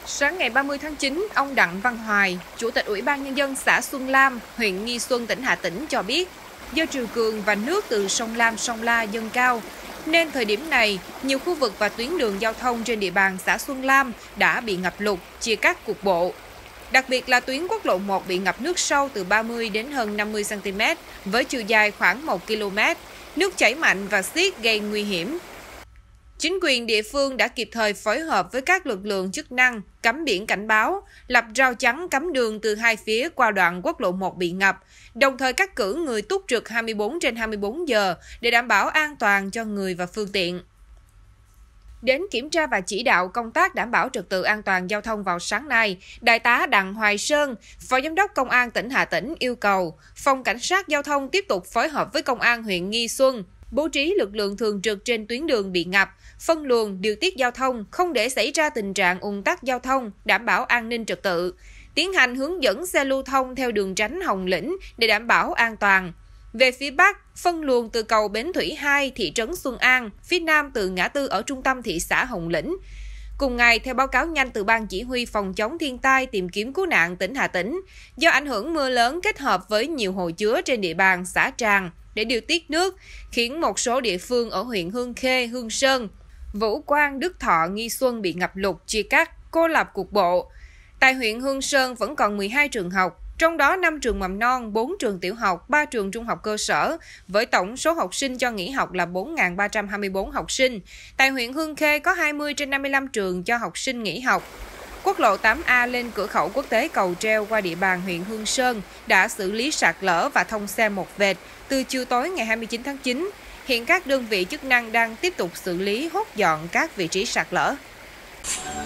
Sáng ngày 30 tháng 9, ông Đặng Văn Hoài, Chủ tịch Ủy ban Nhân dân xã Xuân Lam, huyện Nghi Xuân, tỉnh Hà Tĩnh cho biết, do triều cường và nước từ sông Lam, sông La dâng cao, nên thời điểm này, nhiều khu vực và tuyến đường giao thông trên địa bàn xã Xuân Lam đã bị ngập lụt, chia cắt cục bộ. Đặc biệt là tuyến quốc lộ 1 bị ngập nước sâu từ 30 đến hơn 50 cm, với chiều dài khoảng 1 km, nước chảy mạnh và xiết gây nguy hiểm. Chính quyền địa phương đã kịp thời phối hợp với các lực lượng chức năng, cắm biển cảnh báo, lập rào chắn cấm đường từ hai phía qua đoạn quốc lộ 1 bị ngập, đồng thời cắt cử người túc trực 24/24 giờ để đảm bảo an toàn cho người và phương tiện. Đến kiểm tra và chỉ đạo công tác đảm bảo trật tự an toàn giao thông vào sáng nay, Đại tá Đặng Hoài Sơn, Phó Giám đốc Công an tỉnh Hà Tĩnh yêu cầu Phòng Cảnh sát Giao thông tiếp tục phối hợp với Công an huyện Nghi Xuân, bố trí lực lượng thường trực trên tuyến đường bị ngập, phân luồng, điều tiết giao thông, không để xảy ra tình trạng ùn tắc giao thông, đảm bảo an ninh trật tự, tiến hành hướng dẫn xe lưu thông theo đường tránh Hồng Lĩnh để đảm bảo an toàn. Về phía Bắc, phân luồng từ cầu Bến Thủy 2, thị trấn Xuân An, phía Nam từ ngã tư ở trung tâm thị xã Hồng Lĩnh. Cùng ngày, theo báo cáo nhanh từ Ban Chỉ huy Phòng chống thiên tai tìm kiếm cứu nạn tỉnh Hà Tĩnh, do ảnh hưởng mưa lớn kết hợp với nhiều hồ chứa trên địa bàn xã Tràng để điều tiết nước, khiến một số địa phương ở huyện Hương Khê, Hương Sơn, Vũ Quang, Đức Thọ, Nghi Xuân bị ngập lụt, chia cắt, cô lập cục bộ. Tại huyện Hương Sơn vẫn còn 12 trường học, trong đó 5 trường mầm non, 4 trường tiểu học, 3 trường trung học cơ sở, với tổng số học sinh cho nghỉ học là 4.324 học sinh. Tại huyện Hương Khê có 20/55 trường cho học sinh nghỉ học. Quốc lộ 8A lên cửa khẩu quốc tế Cầu Treo qua địa bàn huyện Hương Sơn đã xử lý sạt lở và thông xe một vệt từ chiều tối ngày 29 tháng 9. Hiện các đơn vị chức năng đang tiếp tục xử lý hốt dọn các vị trí sạt lở.